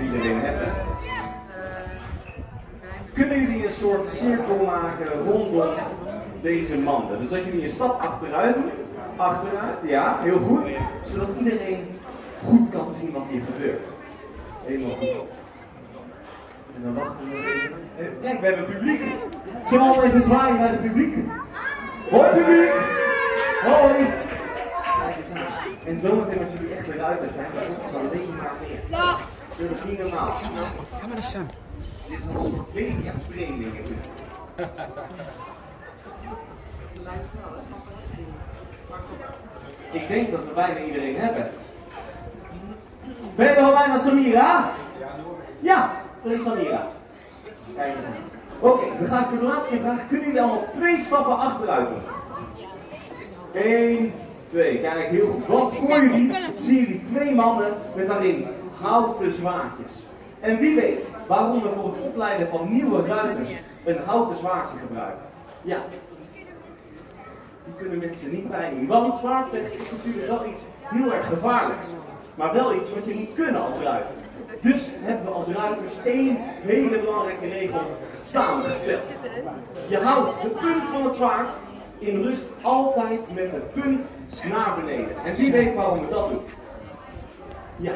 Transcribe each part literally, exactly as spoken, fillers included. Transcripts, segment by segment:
iedereen hebben. Kunnen jullie een soort cirkel maken rondom deze manden? Dus dat jullie een stap achteruit doen. Achteruit, ja, heel goed. Zodat iedereen goed kan zien wat hier gebeurt. Helemaal goed. En dan wachten we even. Kijk, we hebben publiek. Zullen we al even zwaaien naar het publiek? Hoi publiek! Hoi! Kijk eens aan. En zometeen als jullie echt eruit zijn, dan alleen maar meer. Dat is niet normaal. Ga maar eens aan. Dit is een soort mediatraining. Ik denk dat we bijna iedereen hebben. Ben je wel bijna Samira? Ja, dat is Samira. Kijk eens aan. Oké, okay, dan ga ik voor de laatste keer vragen. Kunnen jullie allemaal twee stappen achteruit doen? Eén, twee. Kijk, heel goed. Want voor jullie zien jullie twee mannen met daarin houten zwaardjes. En wie weet waarom we voor het opleiden van nieuwe ruiters een houten zwaardje gebruiken? Ja. Die kunnen mensen niet pijn doen. Want zwaardvechten is natuurlijk wel iets heel erg gevaarlijks. Maar wel iets wat je moet kunnen als ruiter. Dus hebben we als ruiters één hele belangrijke regel samengesteld. Je houdt de punt van het zwaard in rust altijd met de punt naar beneden. En wie weet waarom we dat doen? Ja.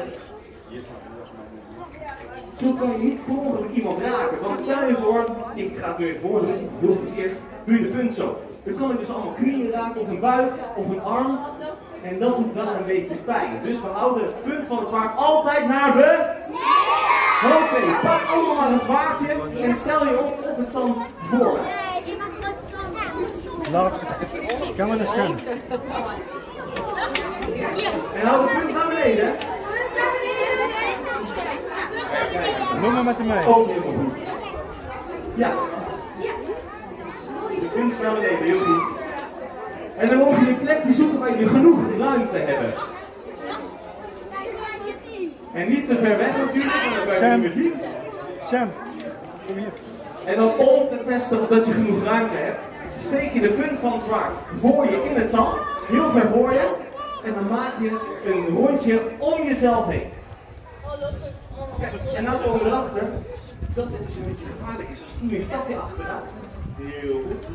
Zo kan je niet per ongeluk iemand raken. Want stel je voor, ik ga het nu even voordoen, heel verkeerd, doe je de punt zo. Dan kan ik dus allemaal knieën raken, of een buik, of een arm. En dat doet wel een beetje pijn. Dus we houden het punt van het zwaard altijd naar beneden. Oké, okay, pak allemaal maar een zwaardje en stel je op op het zand voor me. Lars, kan maar eens aan. En hou het punt naar beneden. Noem maar met hem mee. Ook helemaal goed. Ja. De punt naar beneden, heel goed. En dan moet je een plekje zoeken waar je genoeg ruimte hebt. En niet te ver weg natuurlijk, want dan kan je niet meer zien. Sam, kom hier. En dan om te testen of dat je genoeg ruimte hebt, steek je de punt van het zwaard voor je in het zand, heel ver voor je. En dan maak je een rondje om jezelf heen. Kijk, en nou komen we erachter dat dit dus een beetje gevaarlijk is. Dus doe je een stapje achteraan. Heel goed.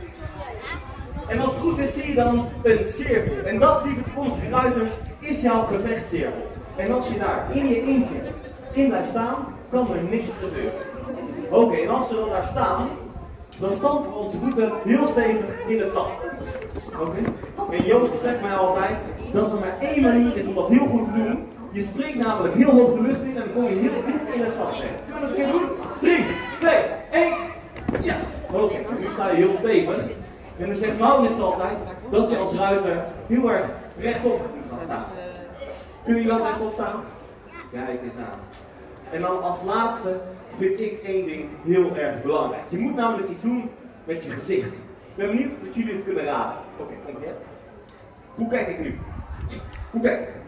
En als het goed is zie je dan een cirkel. En dat, lieve toekomstige ruiters, is jouw gevechtscirkel. En als je daar in je eentje in blijft staan, kan er niks gebeuren. Oké, okay, en als we dan daar staan, dan stampen we onze voeten heel stevig in het zand. Oké? Okay? En Joost zegt mij altijd dat er maar één manier is om dat heel goed te doen. Je springt namelijk heel hoog de lucht in en dan kom je heel diep in het zand terecht. Kunnen we eens een keer doen? drie, twee, één. Ja! Oké, okay, nu sta je heel stevig. En dan zegt Maurits altijd dat je als ruiter heel erg rechtop moet gaan staan. Kunnen jullie wel rechtop staan? Kijk eens aan. En dan als laatste vind ik één ding heel erg belangrijk. Je moet namelijk iets doen met je gezicht. Ik ben benieuwd of jullie het kunnen raden. Oké, okay, komt ie. Hoe kijk ik nu? Hoe kijk ik?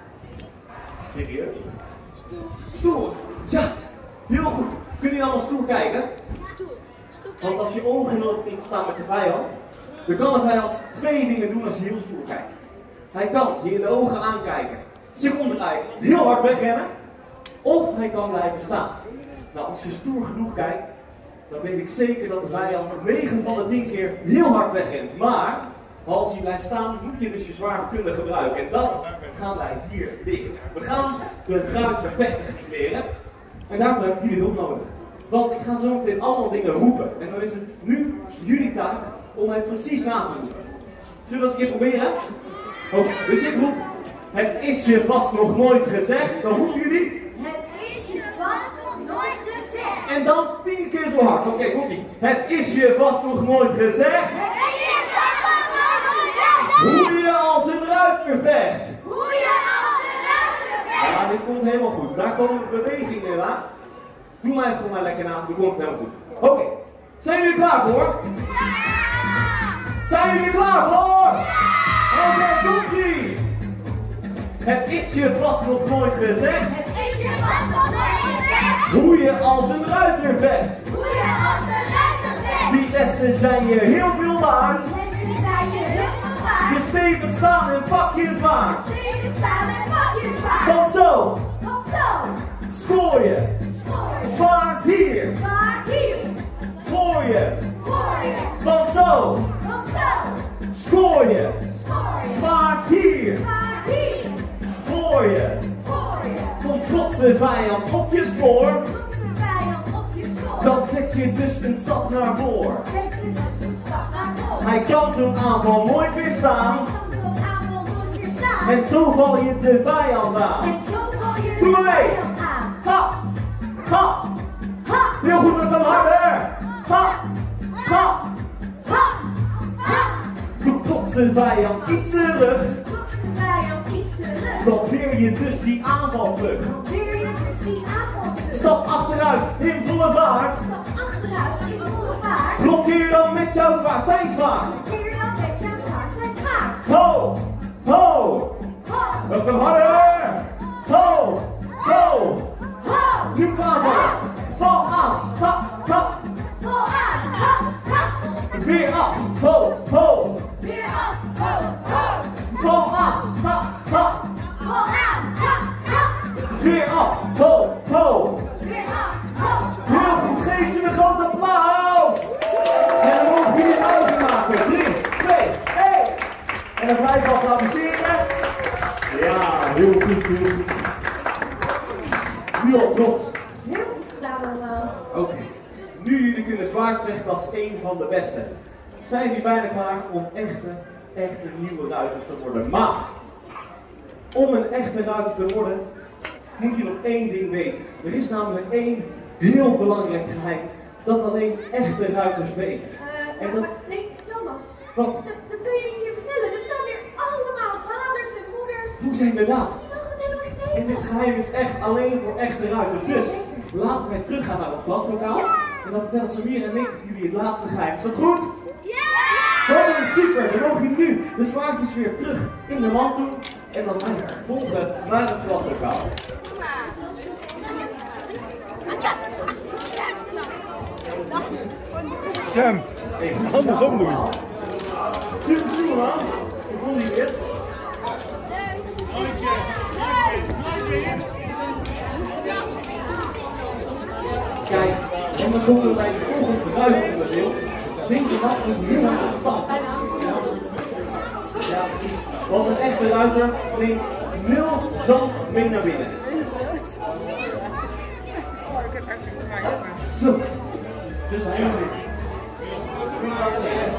Serieus? Stoer. Ja, heel goed. Kunnen jullie allemaal stoer kijken? Want als je ongenodig komt te staan met de vijand, dan kan de vijand twee dingen doen als je heel stoer kijkt. Hij kan je in de ogen aankijken, zich omdraaien, heel hard wegrennen, of hij kan blijven staan. Nou, als je stoer genoeg kijkt, dan weet ik zeker dat de vijand negen van de tien keer heel hard wegrent. Maar als hij blijft staan, moet je dus je zwaard kunnen gebruiken. En dat gaan wij hier leren. We gaan de ruitervechten leren. En daarvoor heb ik jullie hulp nodig. Want ik ga zo meteen allemaal dingen roepen. En dan is het nu jullie taak om het precies na te roepen. Zullen we dat een keer proberen? Oké, okay, dus ik roep. Het is je vast nog nooit gezegd. Dan roepen jullie. Het is je vast nog nooit gezegd. En dan tien keer zo hard. Oké, okay, komt ie. Het is je vast nog nooit gezegd. Het is je vast nog nooit gezegd. Hoe je als een ruiter vecht. Hoe je als een ruiter vecht. Ja, dit komt helemaal goed. Daar komen bewegingen in aan. Doe mij gewoon maar lekker na, dan komt het helemaal goed. Oké, okay. Zijn jullie klaar voor? Ja! Zijn jullie klaar voor? Ja! Oké, okay, komt-ie! Het is je vast nog nooit gezegd. Het is je vast nog nooit gezegd. Hoe je als een ruiter vecht. Hoe je als een ruiter vecht. Die lessen zijn je heel veel waard. Die lessen zijn je heel veel waard. Je stevig staan en pak je zwaard. Stevig staan en pak je zwaard. Want zo. Want zo. Scoor je. Zwaard hier. Zwaard hier. Voor je. Voor je. Want zo. Want zo. Scoor je. Scoor je. Zwaard hier. Zwaard hier. Voor je. Voor je. Komt plots de vijand op je spoor. Komt de vijand op je spoor. Dan zet je dus een stap naar voren. Zet je dus een stap naar voren. Hij kan zo'n aanval nooit weerstaan. Kan zo'n aanval nooit weerstaan. En zo val je de vijand aan. En zo val je Doe de maar mee. vijand aan. Ha! Ha! Ha! Heel goed, dat kan harder! Ha! Ha! Ha! Ha! Doe plots de vijand iets terug. Komt de vijand iets terug. Blokkeer je dus die aanvalvlucht. Probeer je dus die aanval terug. Stap achteruit in volle vaart. Stap achteruit in volle vaart. Blokkeer dan met jouw zwaard zijn zwaard. Keer dan met jouw zwaard zijn zwaard. Ho! Ho! Ha! Dat kan harder! Ho! Ho! Ha! Nu aanvallen! Val aan! Ha! Ha! Vol aan! Ha! Ha! Weer af! Ho! Ho! Weer af! Ho! Ho! Val aan! Ha! Ha! Vol aan! Ha! Ha! Weer af! Ho! Ho! Weer af! Ho! Heel goed, geef ze een groot applaus! En dan mogen jullie een ogen maken. drie, twee, één! En dan blijven we applaudisseren. Ja, heel goed, heel goed. Nu al trots. Heel goed gedaan allemaal. Oké, nu jullie kunnen zwaardvechten als een van de beste. Zijn jullie bijna klaar om echte, echte nieuwe ruiters te worden. Maar, om een echte ruiter te worden, moet je nog één ding weten. Er is namelijk één heel belangrijk geheim, dat alleen echte ruiters weten. Uh, En dat- maar, nee, Thomas. Wat? Dat, dat kun je niet hier vertellen. Er staan weer allemaal vaders en moeders. Hoe zijn inderdaad? Die mogen het helemaal niet En weten. dit geheim is echt alleen voor echte ruiters. Dus, laten wij teruggaan naar ons klaslokaal. Ja. En dan vertellen Samir en ik jullie het laatste geheim. Is dat goed? Ja! Oh, super! Dan mogen jullie nu de zwaardjes weer terug in de mand doen. En dan volgen naar het klaslokaal. Sam, andersom doen. Super, super man. Hoe vond je dit? Kijk, en dan komen we bij de volgende ruitonderdeel. Deze mat is heel erg stand. Ja, precies. Want een echte ruiter neemt nul zand mee naar binnen. Zo. Dus heel goed.